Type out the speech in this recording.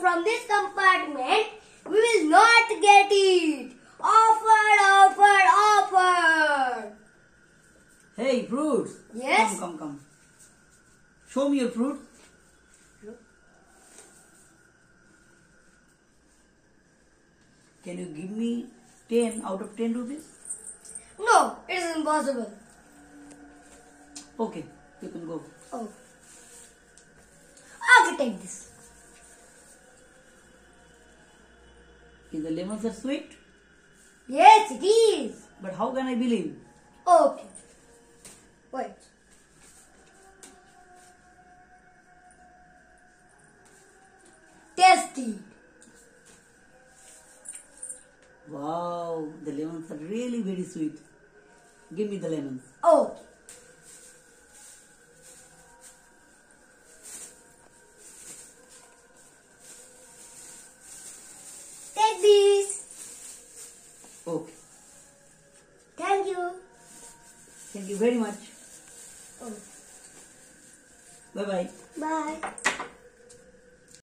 from this compartment, we will not get it. Offer. Hey, fruits. Yes. Come. Show me your fruit. Can you give me 10 out of 10 rupees? No, it is impossible. Okay, you can go. Oh. Okay, take this. Is the lemons are sweet? Yes, it is. But how can I believe? Okay. Wait. Tasty. Wow, the lemons are really very sweet. Give me the lemons. Okay. Take these. Okay. Thank you. Thank you very much. Oh. Bye-bye. Bye.